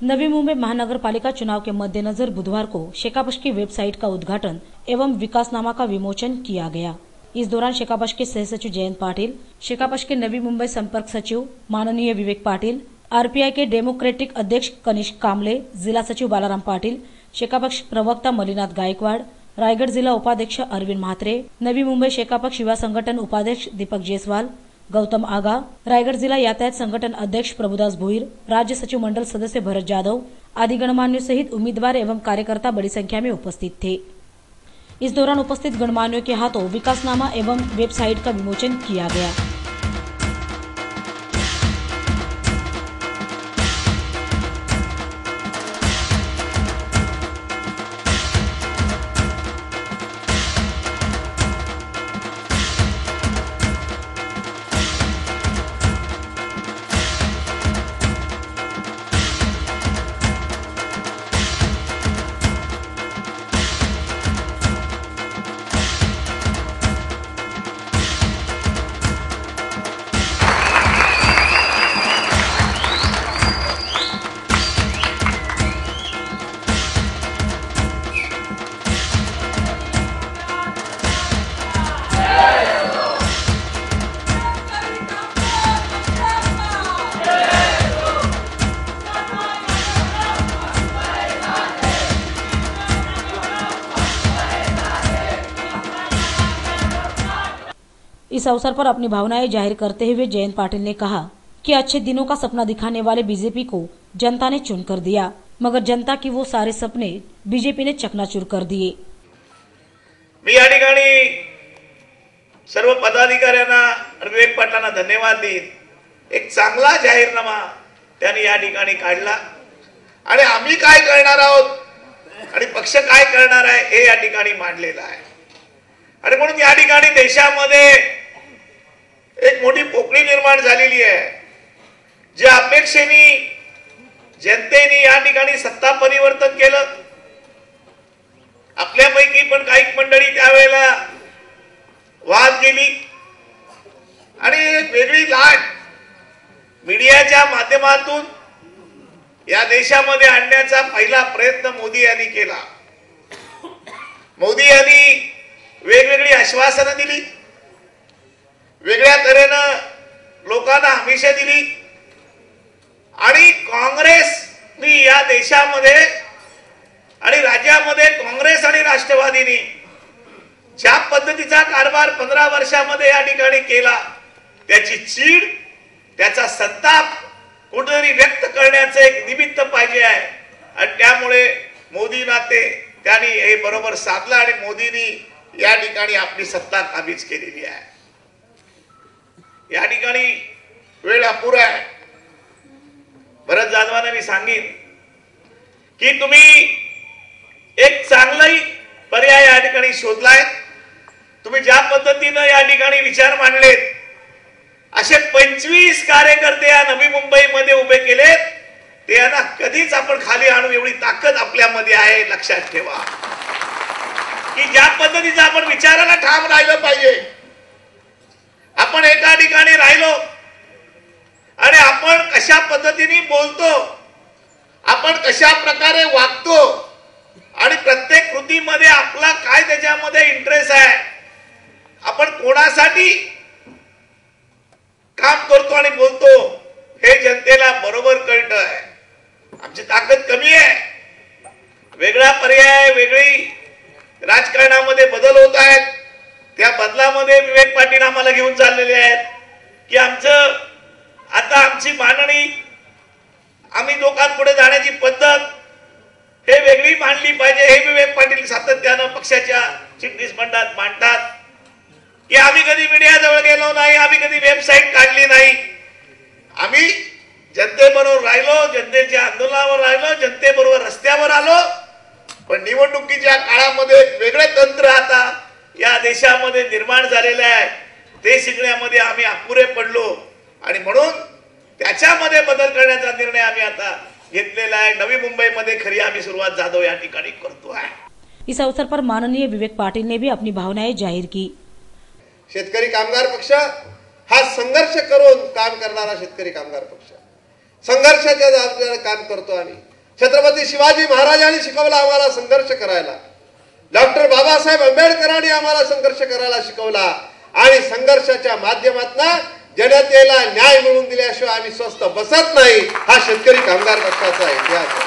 नवी मुंबई महानगर पालिका चुनाव के मद्देनजर बुधवार को शेकापश की वेबसाइट का उद्घाटन एवं विकासनामा का विमोचन किया गया। इस दौरान शेकापश के सह सचिव जयंत पाटिल, शेकापश के नवी मुंबई संपर्क सचिव माननीय विवेक पाटिल, आरपीआई के डेमोक्रेटिक अध्यक्ष कनिष्क कामले, जिला सचिव बालाराम पाटिल, शेकापक्ष प्रवक्ता मलिनाथ गायकवाड़, रायगढ़ जिला उपाध्यक्ष अरविंद म्हात्रे, नवी मुंबई शेकापक्ष युवा संगठन उपाध्यक्ष दीपक जायसवाल, गौतम आगा, रायगढ़ जिला यातायात संगठन अध्यक्ष प्रभुदास भोईर, राज्य सचिव मंडल सदस्य भरत जाधव आदि गणमान्यों सहित उम्मीदवार एवं कार्यकर्ता बड़ी संख्या में उपस्थित थे। इस दौरान उपस्थित गणमान्यों के हाथों विकासनामा एवं वेबसाइट का विमोचन किया गया। इस अवसर पर अपनी भावनाएं जाहिर करते हुए जयंत पाटिल ने कहा कि अच्छे दिनों का सपना दिखाने वाले बीजेपी को जनता ने चुनकर दिया, मगर जनता की वो सारे सपने बीजेपी ने चकनाचूर कर दिए। मी या ठिकाणी सर्व पदाधिकाऱ्यांना विवेक पाटलांना धन्यवाद देईन। एक चांगला जाहीरनामा त्यांनी या ठिकाणी काढला आणि आम्ही काय करणार आहोत आणि पक्ष काय करणार आहे हे या ठिकाणी मांडलेलं आहे। आणि म्हणून या ठिकाणी देशामध्ये एक मोठी पोकळी निर्माण झालेली आहे, ज्या अपेक्षेने जनतेने या ठिकाणी सत्ता परिवर्तन केलं। आपल्यापैकी पण काही मंडळी त्यावेळेला वाद केली आणि एक वेगळी लाट मीडियाच्या माध्यमातून या देशामध्ये आणण्याचा पहिला प्रयत्न मोदी यांनी केला। मोदी यांनी वेगवेगळी आश्वासनं दिली, वेगळ्या तऱ्हेनं लोकांना हमेशा दिली आणि काँग्रेसनी या देशामध्ये आणि राज्यामध्ये काँग्रेस आणि राष्ट्रवादीनी ज्या पद्धतीचा कारभार 15 वर्षामध्ये या ठिकाणी केला, त्याची चीड, त्याचा संताप कुठेतरी व्यक्त करण्याचं एक निमित्त पाहिजे आहे। आणि त्यामुळे मोदींना त्यांनी हे बरोबर साधलं आणि मोदींनी या ठिकाणी आपली सत्ता काबीज केलेली आहे। या ठिकाणी वेळ अपुरा आहे। भरत जाधवांना मी सांगेन की तुम्ही एक चांगलाही पर्याय या ठिकाणी शोधलाय। तुम्ही ज्या पद्धतीने या ठिकाणी विचार मांडलेत, असे 25 कार्यकर्ते या नवी मुंबईमध्ये उभे केलेत, ते यांना कधीच आपण खाली आणू एवढी ताकद आपल्यामध्ये आहे। लक्षात ठेवा की ज्या पद्धतीचा आपण विचाराला ठाम राहिलं पाहिजे। आपण एका ठिकाणी राहिलो आणि आपण कशा पद्धतीने बोलतो, आपण कशा प्रकारे वागतो आणि प्रत्येक कृतीमध्ये आपला काय त्याच्यामध्ये इंटरेस्ट आहे, आपण कोणासाठी काम करतो आणि बोलतो हे जनतेला बरोबर कळतं आहे। आमची ताकद कमी आहे, वेगळा पर्याय, वेगळी राजकारणामध्ये बदल होत आहेत। त्या बदलामध्ये विवेक पाटील आम्हाला घेऊन चाललेले आहेत की आता आमची मांडणी, आम्ही लोकांपुढे जाण्याची पद्धत हे वेगळी मांडली पाहिजे। हे विवेक पाटील सातत्यानं पक्षाच्या चिटणीस मंडळात मांडतात की आम्ही कधी मीडियाजवळ गेलो नाही, आम्ही कधी वेबसाईट काढली नाही, आम्ही जनतेबरोबर राहिलो, जनतेच्या आंदोलनावर राहिलो, जनतेबरोबर रस्त्यावर आलो। पण निवडणुकीच्या काळामध्ये वेगळं तंत्र आता या देशामध्ये निर्माण झालेलं आहे, ते शिकण्यामध्ये आम्ही अपुरे पडलो आणि म्हणून त्याच्यामध्ये बदल करण्याचा निर्णय आम्ही आता घेतलेला आहे। नवी मुंबईमध्ये खरी आम्ही सुरुवात जाधव या ठिकाणी करतो आहे। इस अवसर पर माननीय विवेक पाटिल ने भी अपनी भावनाएं जाहिर की। शेतकरी कामगार पक्ष हा संघर्ष करून काम करणारा शेतकरी कामगार पक्ष, संघर्षाच्या जबाबदारीने काम करतो आम्ही। छत्रपती शिवाजी महाराजांनी शिकवलं आम्हाला संघर्ष करायला, डॉक्टर बाबासाहेब आंबेडकरांनी आम्हाला संघर्ष करायला शिकवला आणि संघर्षाच्या माध्यमातून जनतेला न्याय मिळवून दिल्याशिवाय आम्ही स्वस्थ बसत नाही. हा शेतकरी कामगार पक्षाचा इतिहास आहे.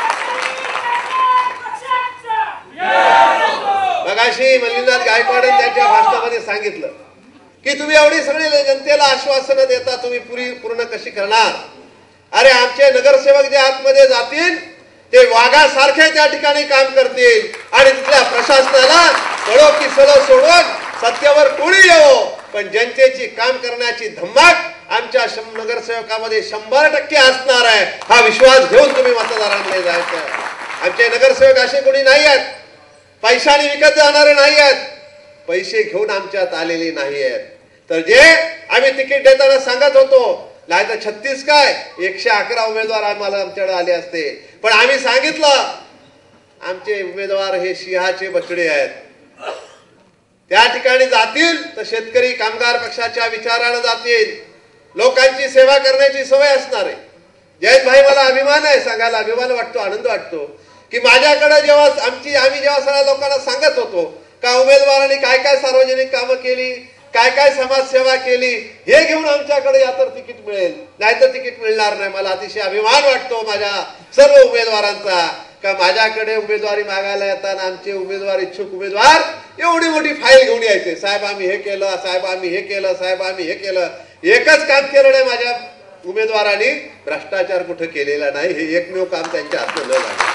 मगाशी मल्लीनाथ गायकवाडांनी त्यांच्या भाषणामध्ये सांगितलं की तुम्ही एवढी सगळी जनतेला आश्वासनं देता, तुम्ही पूर्ण कशी करणार? अरे आमचे नगरसेवक जे आतमध्ये जातील ते वाघासारखे त्या ठिकाणी काम करतील आणि तिथल्या प्रशासनाला सडो की सडो सोडून सत्तेवर कोणी येवो, पण जनतेची काम करण्याची धम्माक आमच्या नगरसेवकामध्ये 100% असणार आहे. हा विश्वास घेऊन तुम्ही मतदारांकडे जायचं. आमचे नगरसेवक असे कोणी नाही आहेत, पैशाने विकत जाणारे नाही आहेत, पैसे घेऊन आमच्यात आलेले नाही आहेत. तर जे आम्ही तिकीट देताना सांगत होतो, नाही तर 36 काय 111 उमेदवार आम्हाला आमच्याकडे आले असते, पण आम्ही सांगितलं आमचे उमेदवार हे सिंहाचे बछडे आहेत. त्या ठिकाणी जातील तर शेतकरी कामगार पक्षाच्या विचारानं जातील, लोकांची सेवा करण्याची सवय असणार आहे. जयंत भाई, मला अभिमान आहे सांगायला, अभिमान वाटतो, आनंद वाटतो की माझ्याकडे जेव्हा आम्ही जेव्हा सगळ्या लोकांना सांगत होतो का उमेदवारांनी काय काय सार्वजनिक कामं केली, काय काय समाजसेवा केली, हे घेऊन आमच्याकडे या तर तिकीट मिळेल, नाहीतर तिकीट मिळणार नाही. मला अतिशय अभिमान वाटतो माझ्या सर्व उमेदवारांचा का माझ्याकडे उमेदवारी मागायला येताना आमचे उमेदवार, इच्छुक उमेदवार एवढी मोठी फाईल घेऊन यायचे. साहेब आम्ही हे केलं, साहेब आम्ही हे केलं, साहेब आम्ही हे केलं. एकच काम केलं नाही माझ्या उमेदवारांनी, भ्रष्टाचार कुठे केलेला नाही. हे एकमेव काम त्यांच्या हातून न झालं.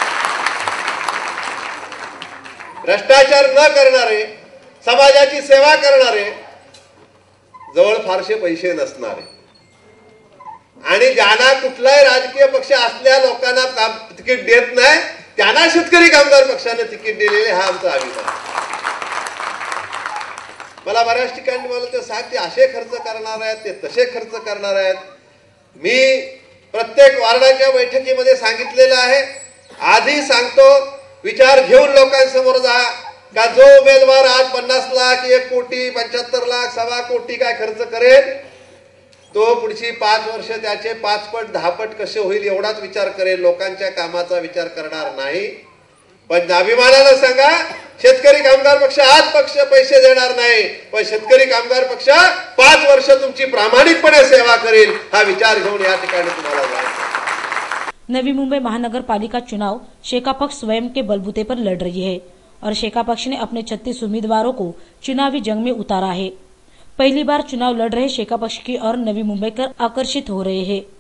भ्रष्टाचार न करणारे, समाजाची सेवा करणारे, जवळ फारसे पैसे नसणारे आणि ज्यांना कुठलाही राजकीय पक्ष असल्या लोकांना तिकीट देत नाही त्यांना शेतकरी कामगार पक्षाने तिकीट दिलेले, हा आमचा अभिमान. मला बऱ्याच ठिकाणी मला ते साहेब ते असे खर्च करणार आहेत, ते तसे खर्च करणार आहेत. मी प्रत्येक वार्डाच्या बैठकीमध्ये सांगितलेलं आहे, आधी सांगतो विचार घेऊन लोकांसमोर जा का जो उमेदवार आज 50 लाख, 1 कोटी, 75 लाख, 1.25 कोटी काय खर्च करेल तो पुढची 5 वर्ष त्याचे 5 पट 10 पट कसे होईल एवढाच विचार करेल, लोकांच्या कामाचा विचार करणार नाही. पण अभिमानानं सांगा, शेतकरी कामगार पक्ष आज पक्ष पैसे देणार नाही, पण शेतकरी कामगार पक्ष 5 वर्ष तुमची प्रामाणिकपणे सेवा करेल. हा विचार घेऊन या ठिकाणी तुम्हाला जायचं. नवी मुंबई महानगर पालिका चुनाव शेकापक्ष स्वयं के बलबूते पर लड़ रही है और शेकापक्ष ने अपने 36 उम्मीदवारों को चुनावी जंग में उतारा है. पहली बार चुनाव लड़ रहे शेकापक्ष की ओर नवी मुंबईकर आकर्षित हो रहे हैं.